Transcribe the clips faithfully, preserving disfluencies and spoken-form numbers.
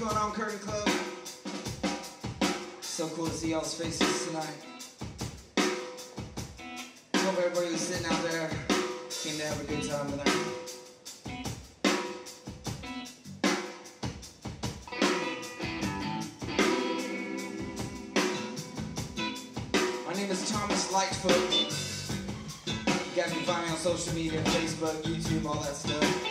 going on, Curtain Club? So cool to see y'all's faces tonight. Hope everybody who's sitting out there came to have a good time tonight. My name is Thomas Lightfoot. You guys can find me on social media, Facebook, YouTube, all that stuff.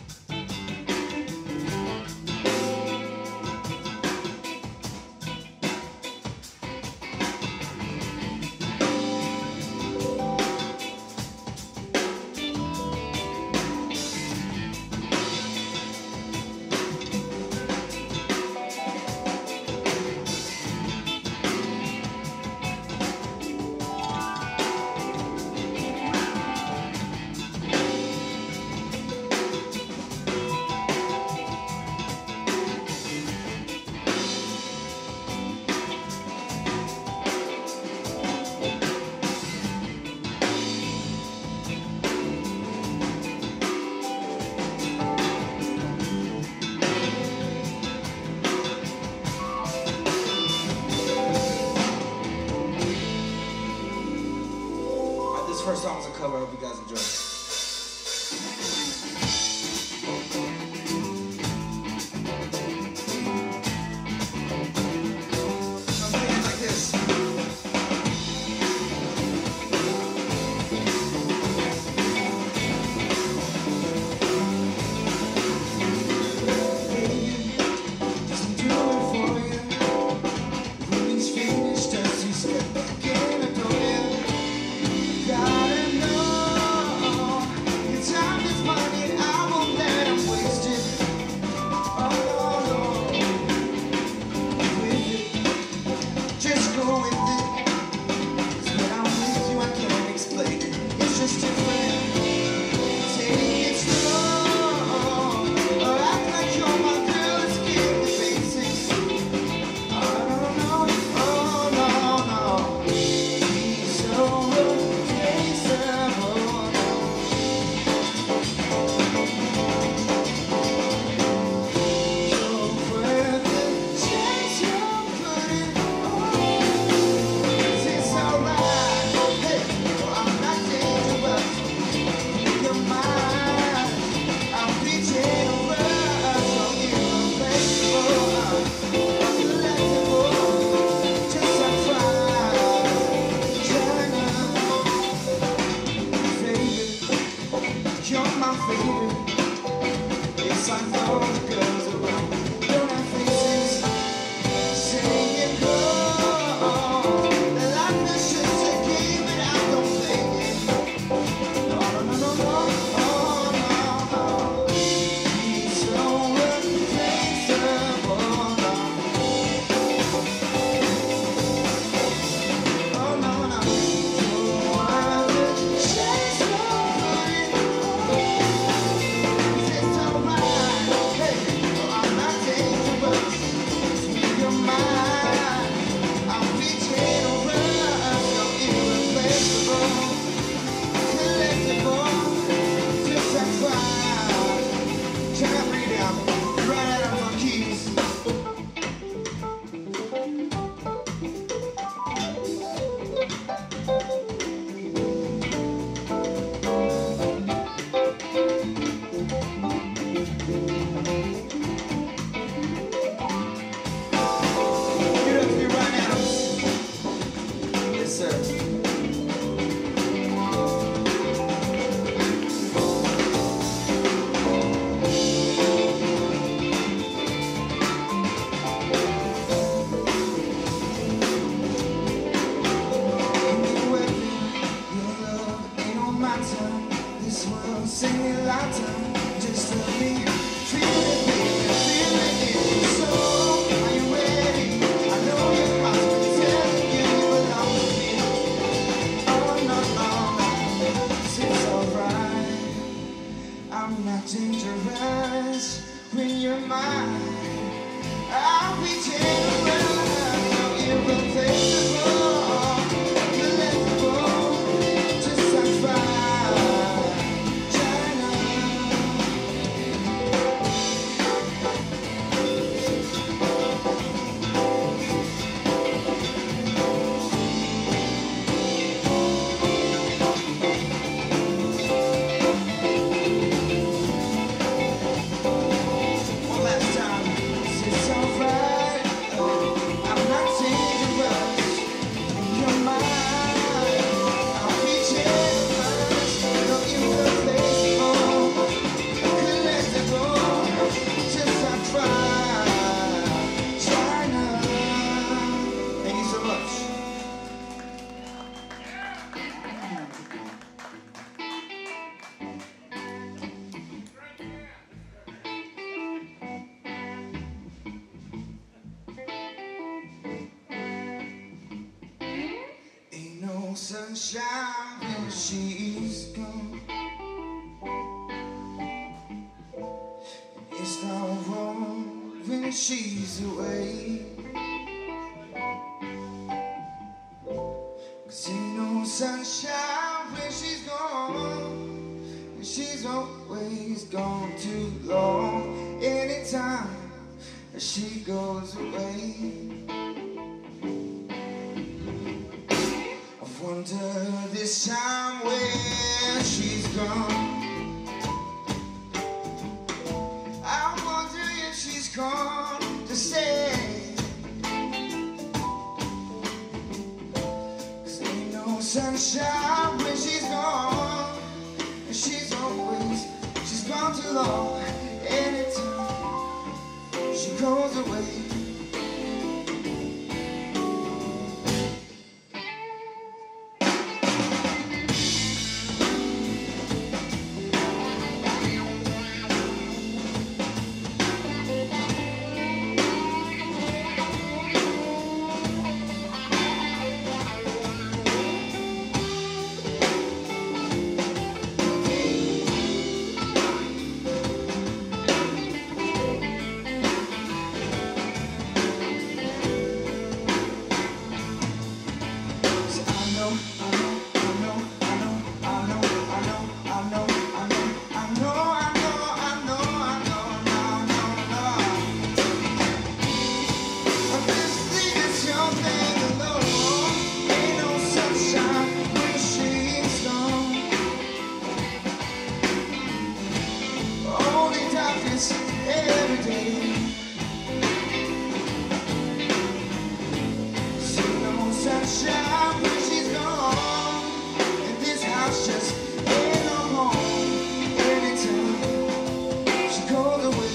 This first song's a cover. I hope you guys enjoy it. sunshine when she's gone. It's not warm when she's away. 'Cause ain't no sunshine when she's gone, and she's always gone too long. Anytime that she goes away, I wonder this time where she's gone. I wonder if she's gone to stay. 'Cause ain't no sunshine when she's gone, and she's always, she's gone too long. Anytime she goes away, every day. See no sunshine when she's gone, and this house just ain't no home. Anytime she goes away,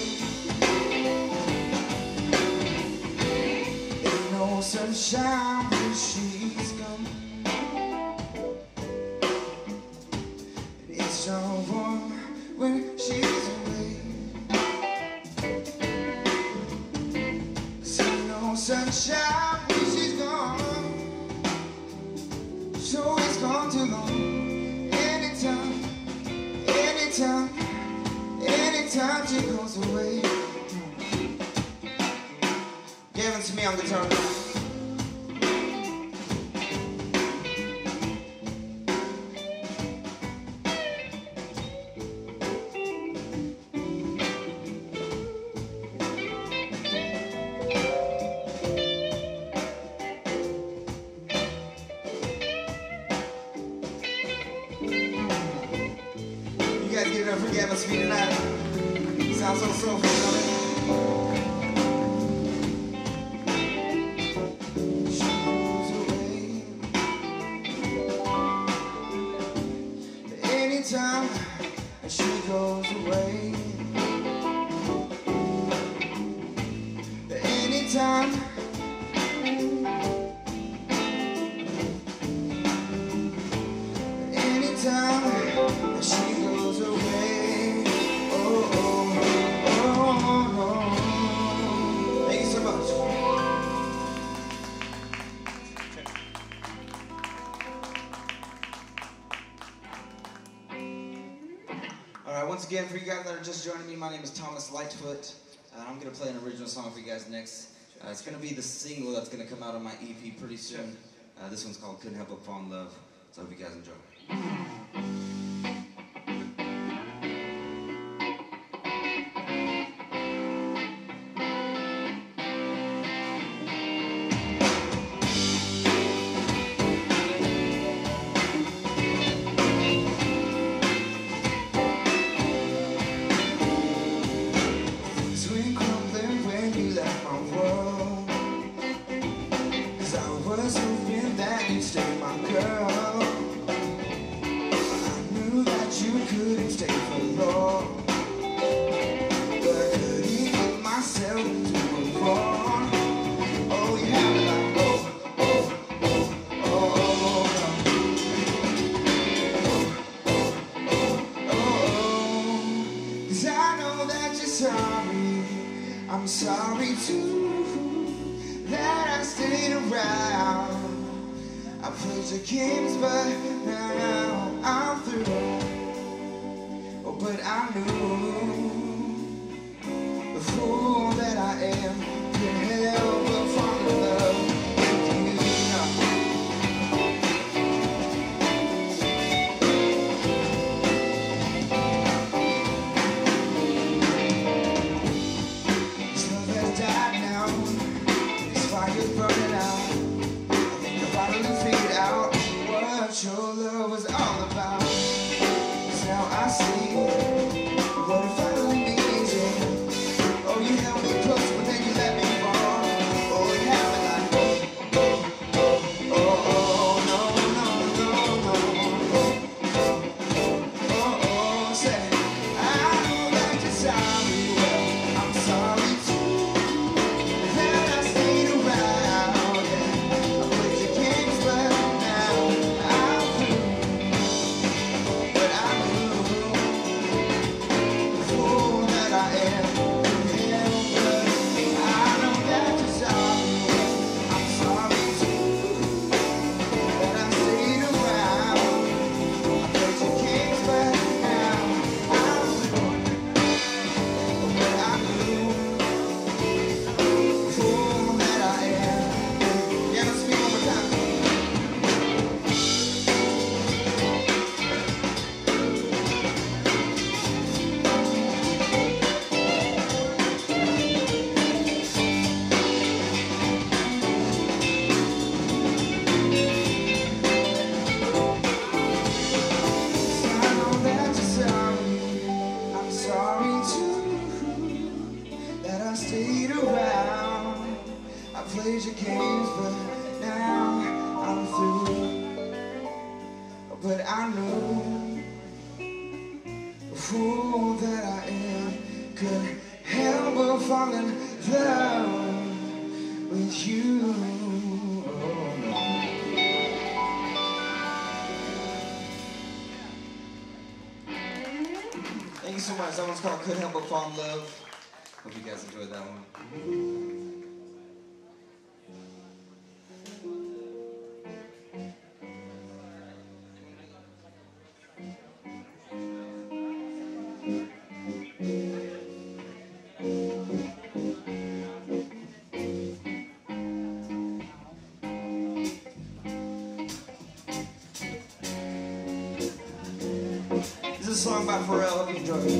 ain't no sunshine when she's gone. And it's so warm when she's away. Sunshine when she's gone, so it's gone too long. Anytime, anytime, anytime she goes away. Gavin to me on guitar. You guys give it up for Gavin's feet tonight. Sounds so soulful, don't it? She goes away. Anytime she goes away. Anytime. Anytime she goes away. Oh, oh, oh, oh. Thank you so much. Alright, once again, for you guys that are just joining me, my name is Thomas Lightfoot. Uh, I'm going to play an original song for you guys next. Uh, it's going to be the single that's going to come out on my E P pretty soon. Uh, this one's called Couldn't Help But Fall in Love. So I hope you guys enjoy. Swing crumbling when you left my world, 'cause I was hoping that you'd stay my girl. I knew that you couldn't stay for long, but I couldn't get myself to move on. Oh, you had me like, oh, oh, oh, oh, oh, oh, oh, 'cause I know that you're sorry. I'm sorry too that I stayed around. I played played your games, but now I'm through. Oh, but I knew the fool that I am could help but fall in love with you. This love has died now. This fire's burning out. I think I finally figured out what your love was all about. 'Cause now I see what it finally means, yeah. Oh, you held me close, but then you let me fall. Oh, it happened like, oh, oh, oh, no, no, no, no. Oh, oh, say, I know that you're sorry, well, I'm sorry too. That I stayed around, yeah. I played your games, but now I'm through. But I knew the fool that I am. Yeah, but I know that you're sorry. I'm sorry too. That I stayed around. I played your games, but now I'm through. But I knew the fool that I am. Yeah, let's speak one more time. I know that you're sorry. I'm sorry too. That I stayed around. I played your games, but now I'm through. But I knew the fool that I am could help but fall in love with you. Oh, no. Thank you so much. That one's called Could Help But Fall in Love. Hope you guys enjoyed that one. This is a song by Pharrell. Hope you enjoy it.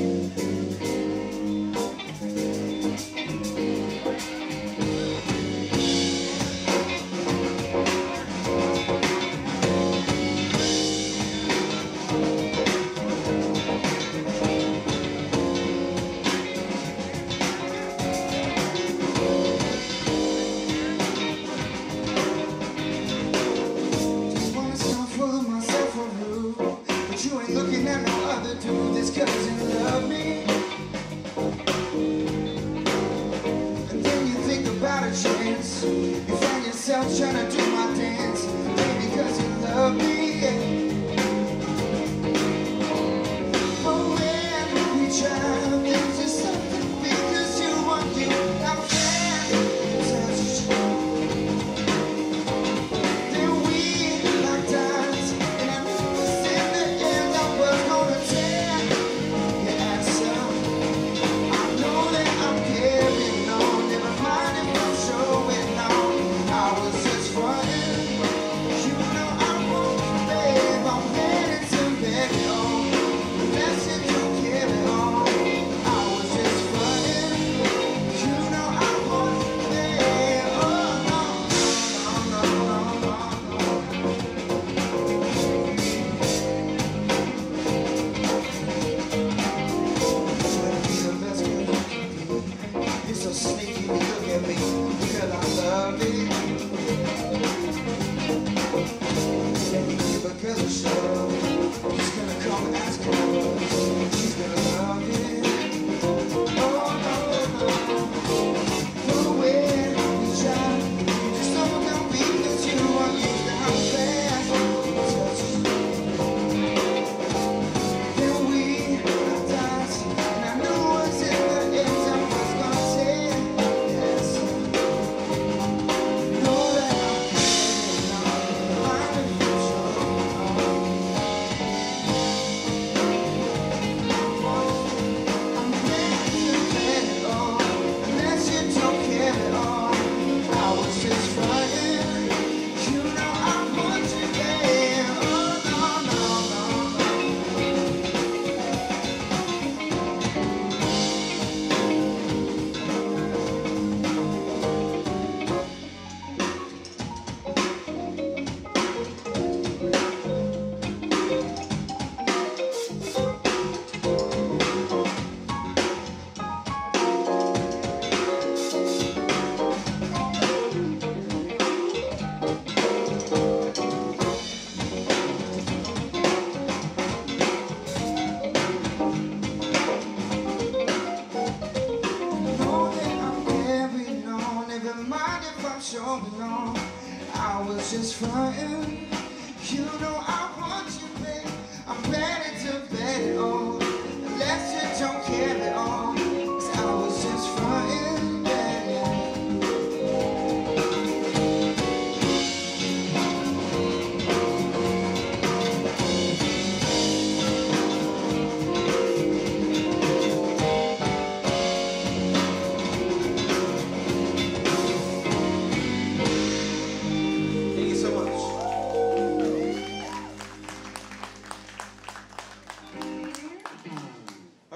Just wanna stop fooling myself for rude, but you ain't looking at no other dude. This 'cause you love me.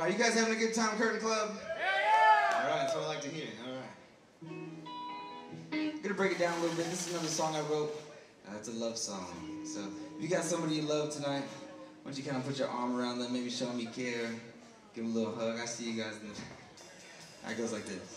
Are you guys having a good time, Curtain Club? Yeah! All right, that's what I like to hear. All right. I'm gonna break it down a little bit. This is another song I wrote. Uh, it's a love song. So if you got somebody you love tonight, why don't you kind of put your arm around them, maybe show them you care, give them a little hug. I see you guys in the... It goes like this.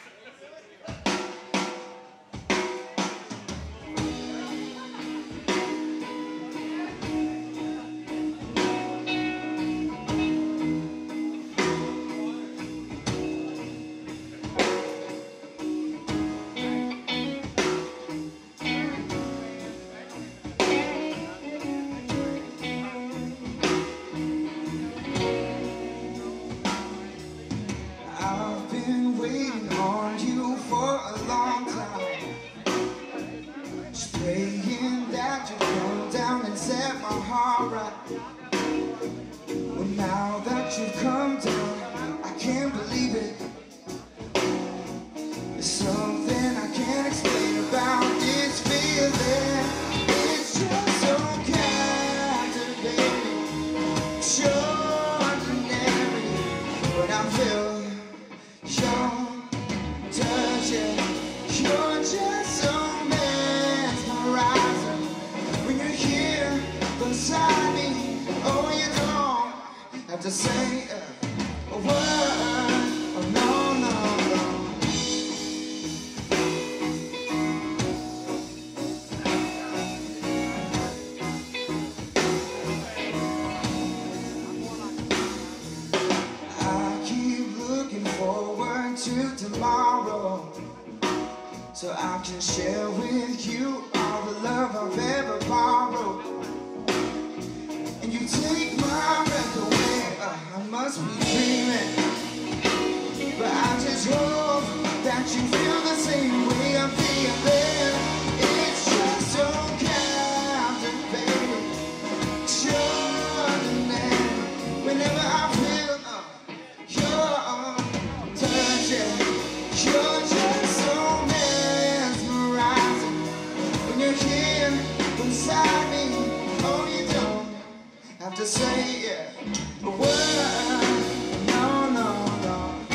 Praying that you come down and set my heart right. Well, now that you've come down, I can't believe it. There's something I can't explain about this feeling. It's just so captivating, so ordinary. But I feel your touch, yeah. You're just so beside me. Oh, you don't have to say a word. Oh, no, no, no. I keep looking forward to tomorrow, so I can share with you all the love I've ever borrowed. And you take my breath away. uh, I must be dreaming, but I just hope that you feel the same way I'm feeling. It's just so captivating, extraordinary. Whenever I feel uh, your touch, yeah. You're just so mesmerizing. When you're here beside me, oh, you don't have to say yeah, a word. No, no, no.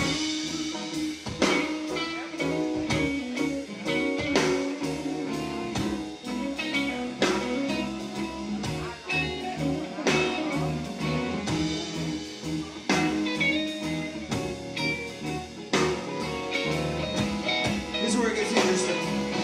This is where it gets interesting.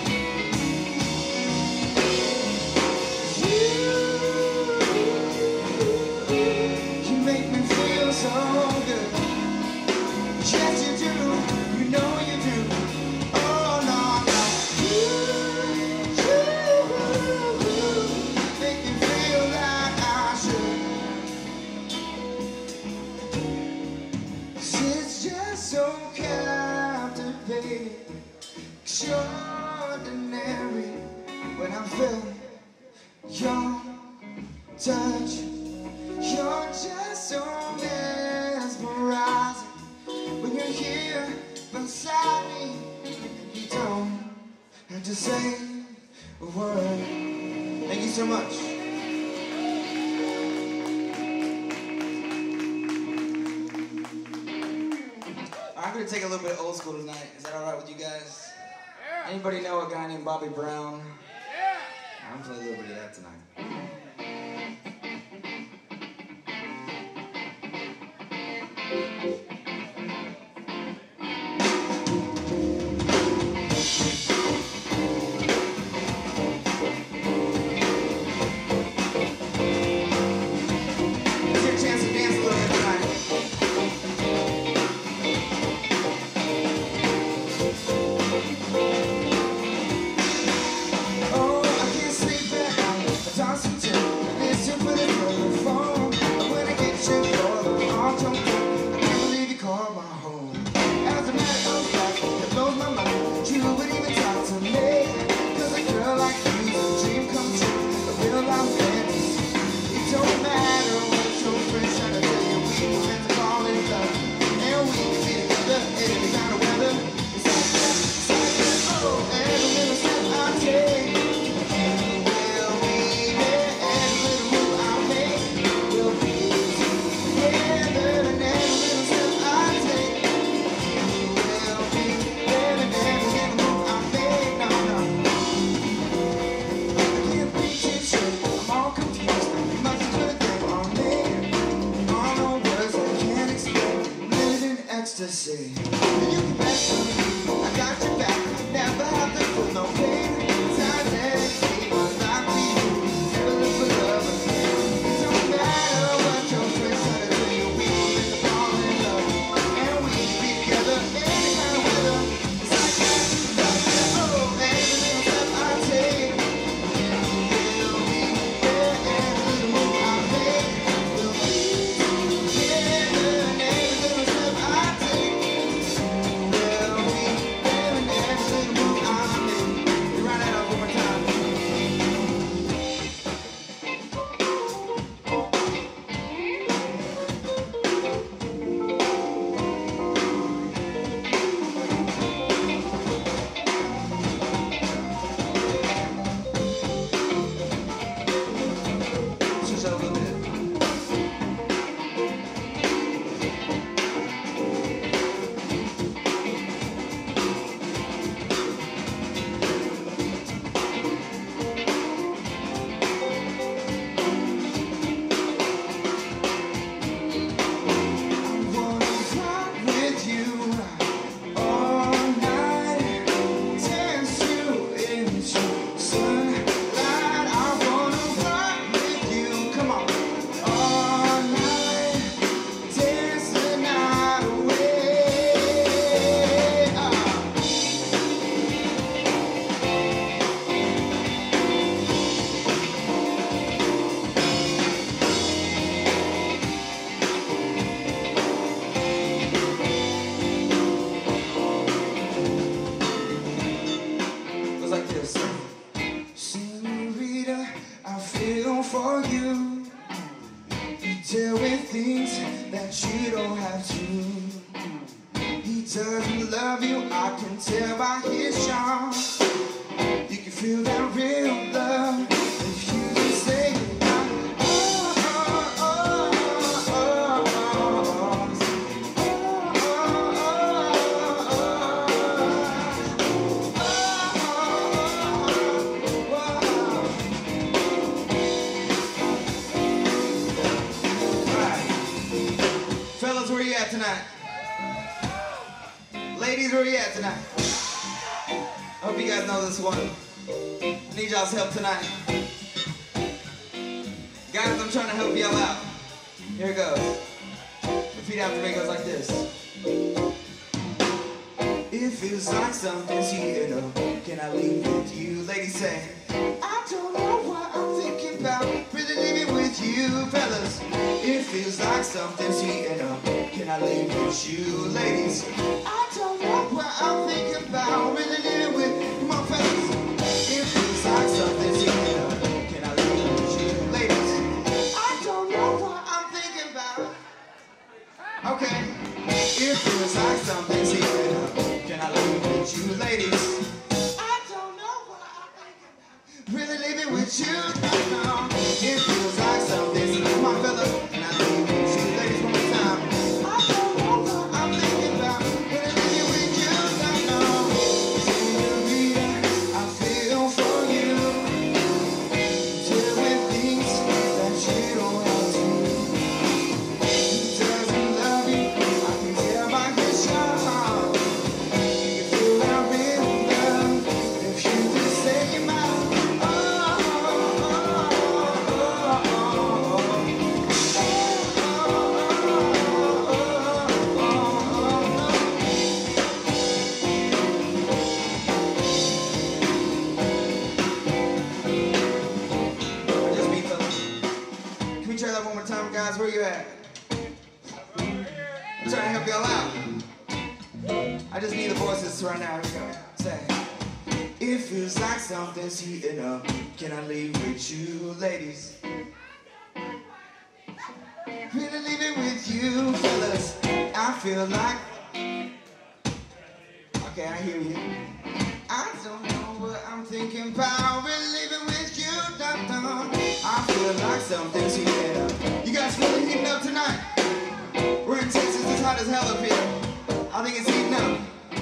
So good, yes you do, you know you do. Oh no, no, you, you, you make me feel like I should. 'Cause it's just so captivating, extraordinary. When I feel your touch, you're just so mesmerizing. When you're here beside me, you don't have to say a word. Thank you so much. I'm going to take a little bit of old school tonight. Is that alright with you guys? Yeah. Anybody know a guy named Bobby Brown? Yeah. I'm going to play a little bit of that tonight. Toss to say. You can bet on me, I got your back. Never have to feel no pain. Time dedicated my life to you. Never look for love again. It don't matter what your friends try to tell you. We will make them fall in love, and we can be together any kind of weather. It's like that, like that. Oh, every little step I take will be there. Every little move I make will be together. And every little step I take will be there. And every little move I make. You run that up one more time. Switch up a little bit. I wanna fly with you all night, dance you into sunlight. I wanna run with you, come on, all night, dance the night away. Ah. Goes like this. Senorita, I feel for you. You deal with things that you don't have to. He doesn't love you, I can tell by his charm. You can feel that real love if you just say oh, oh, oh, oh, oh, oh, fellas, where you at tonight? Ladies, where you at tonight? I hope you guys know this one. I need y'all's help tonight. Guys, I'm trying to help y'all out. Here it goes. Repeat after me, it goes like this. It feels like something's heating up. Can I leave with you? Ladies say, I don't know what I'm thinking about. Really leaving with you, fellas. It feels like something's heating up. Can I leave with you, ladies? I don't know what I'm thinking about. Really leaving with, come on, fellas. It feels like something's heating up. Can I leave with you, ladies? I don't know what I'm thinking about. Okay. It feels like something's heating up. Can I leave with you, ladies? I don't know what I'm thinking about. Really leaving with you, no. It feels like something's heating up. Come on, fellas. Can I leave with you, ladies, one more time? I don't know what I'm thinking about. Really leaving with you, no. Senorita, I feel for you. Deal with things that you don't have to. He doesn't love you, I can tell by his charm. You can feel that real love if you just say your mouth. Oh, oh, oh, oh, oh, oh. I just beat them. Can we try that one more time, guys? Where you at? I'm trying to help y'all out. I just need the voices right now. Here we go. Say, it feels like something's heating up. Can I leave with you, ladies? Really leaving with you, fellas. I feel like. Okay, I hear you. I don't know what I'm thinking about. Really leaving with you, dun, dun. I feel like something's heating up. You guys feel it heating up tonight? We're in Texas, it's hot as hell up here. I think it's heating up.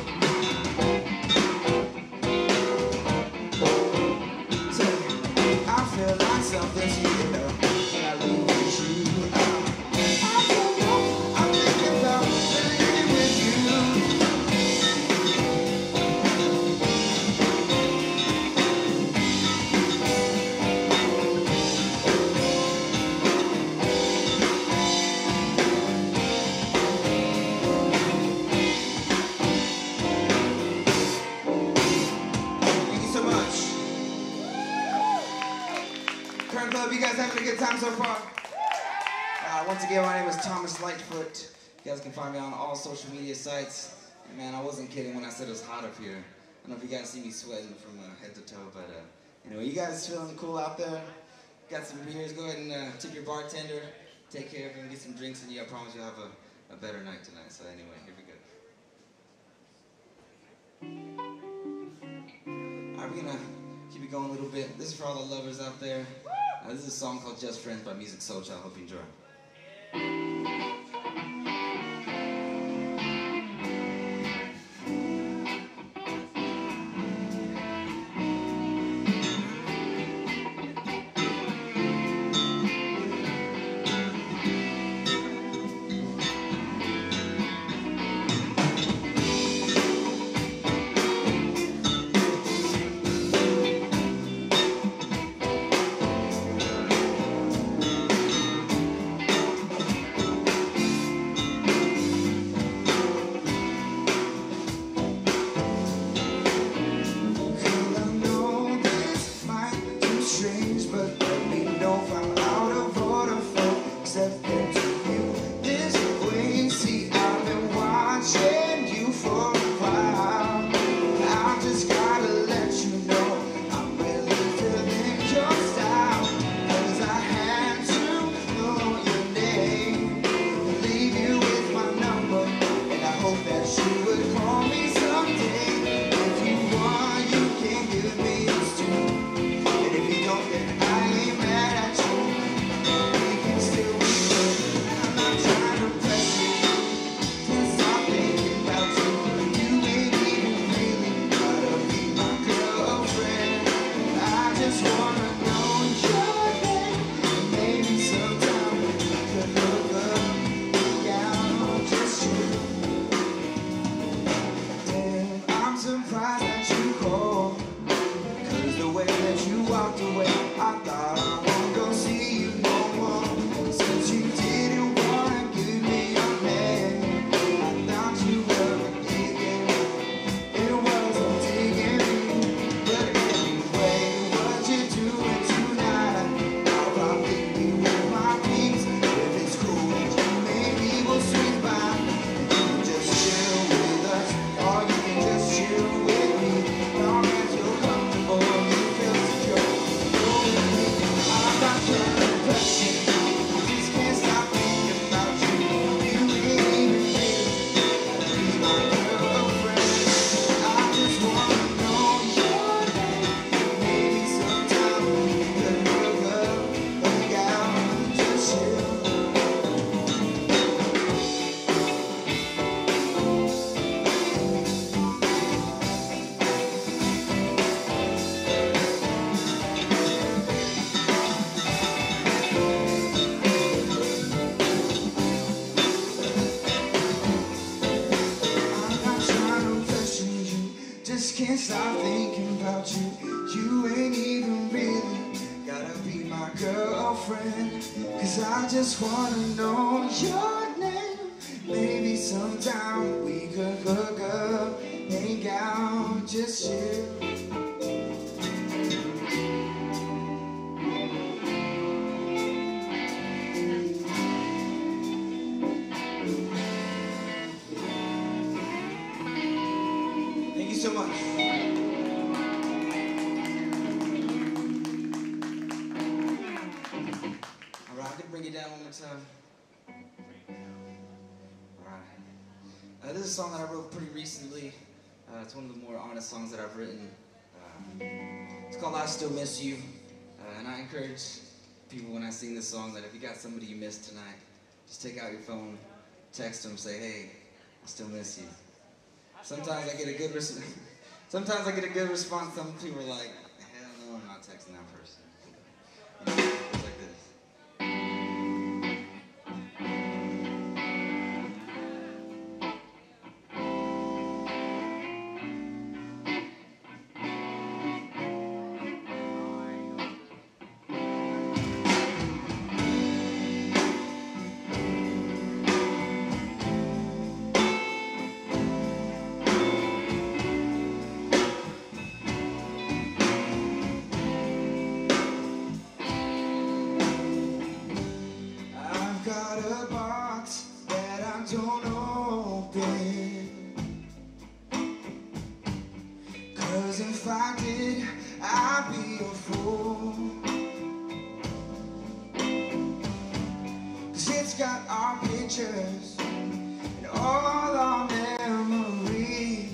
So, I feel like something's heating up. Can I leave with you? I don't know, I'm thinking about really leaving with you. good time so far? Uh, once again, my name is Thomas Lightfoot. You guys can find me on all social media sites. And man, I wasn't kidding when I said it was hot up here. I don't know if you guys see me sweating from uh, head to toe, but uh, anyway, you guys feeling cool out there? Got some beers? Go ahead and uh, tip your bartender. Take care of him, get some drinks in you. I promise you'll have a, a better night tonight. So anyway, here we go. Alright, we're gonna keep it going a little bit. This is for all the lovers out there. Uh, this is a song called Just Friends by Music Soul Child. Hope you enjoy. Can't stop thinking about you. You ain't even really gotta be my girlfriend. Cause I just wanna know your name. Maybe sometime we could hook up, hang out, just chill. Thank you so much. Alright, I can bring it down one more time. Alright. Uh, this is a song that I wrote pretty recently. Uh, it's one of the more honest songs that I've written. Uh, it's called I Still Miss You. Uh, and I encourage people when I sing this song that if you got somebody you missed tonight, just take out your phone, text them, say, hey, I still miss you. Sometimes I get a good res Sometimes I get a good response. Some people are like, hell no, I'm not texting that person. You know, it's like this. got our pictures and all our memories.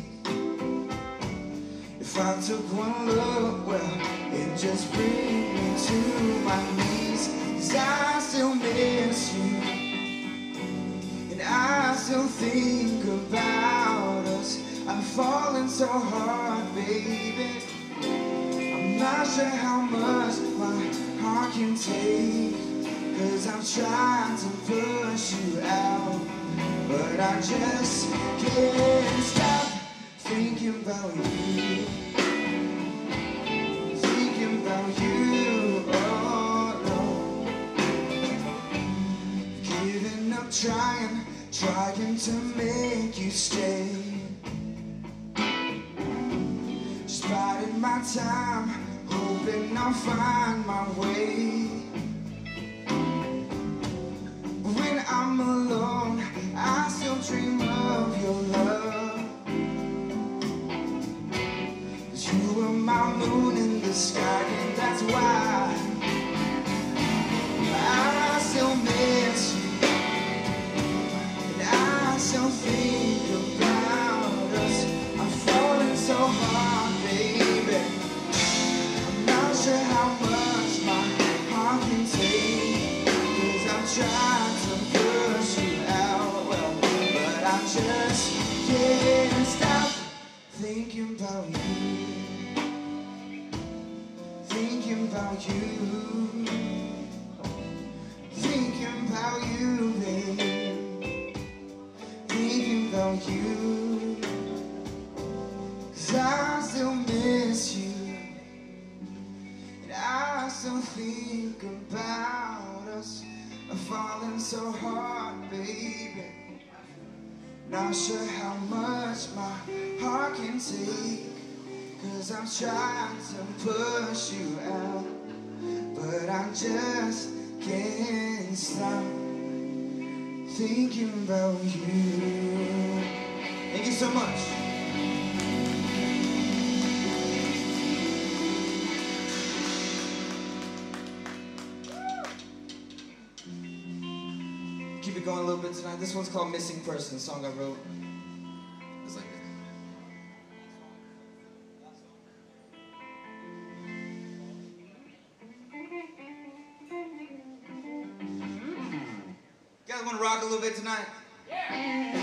If I took one look, well, it just brings me to my knees. 'Cause I still miss you, and I still think about us. I'm falling so hard, baby. I'm not sure how much my heart can take, 'cause I'm trying to push you out, but I just can't stop thinking about you, thinking about you, oh no. Giving up, trying, trying to make you stay. Just biding my time, hoping I'll find my way. When I'm alone, I still dream of your love. 'Cause you were my moon in the sky, and that's why I still miss you, and I still think about us. I'm falling so hard, baby. I'm not sure how much my heart can take, 'cause I'm trying to push you out, well, but I just can't stop thinking about you, thinking about you, thinking about you, babe, thinking about you. 'Cause I still miss you, and I still think about us. I'm falling so hard, baby. Not sure how much my heart can take, 'cause I'm trying to push you out, but I just can't stop thinking about you. Thank you so much. Keep it going a little bit tonight. This one's called Missing Person, a song I wrote. It's like this. You guys want to rock a little bit tonight? Yeah!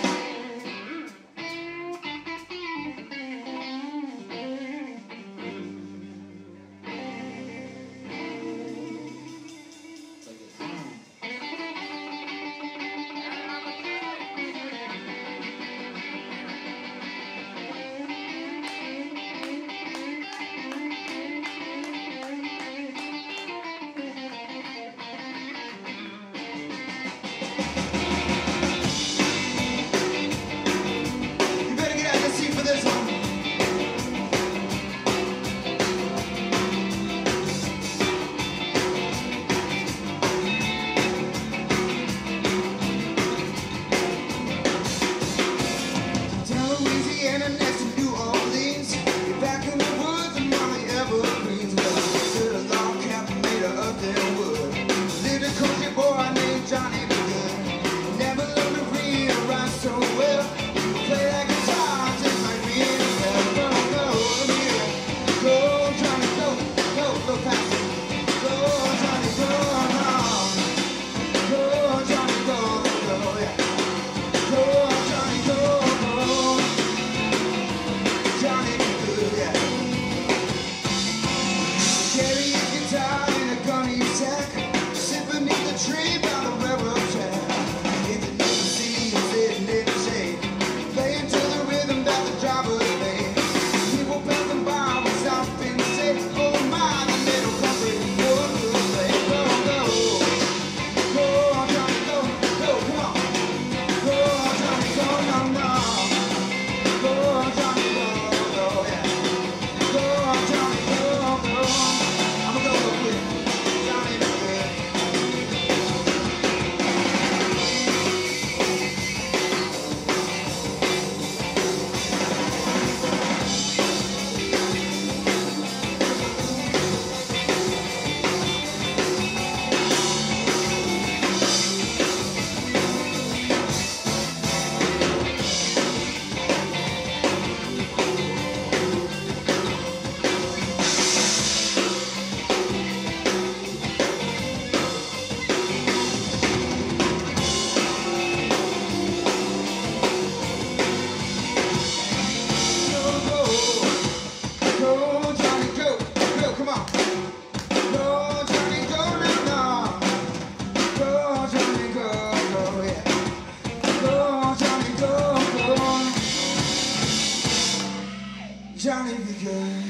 good.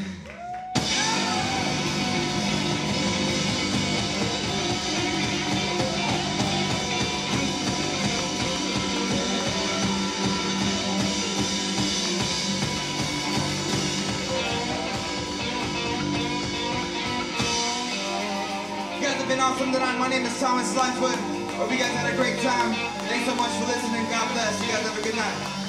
You guys have been awesome tonight. My name is Thomas Lightfoot. Hope you guys had a great time. Thanks so much for listening. God bless. You guys have a good night.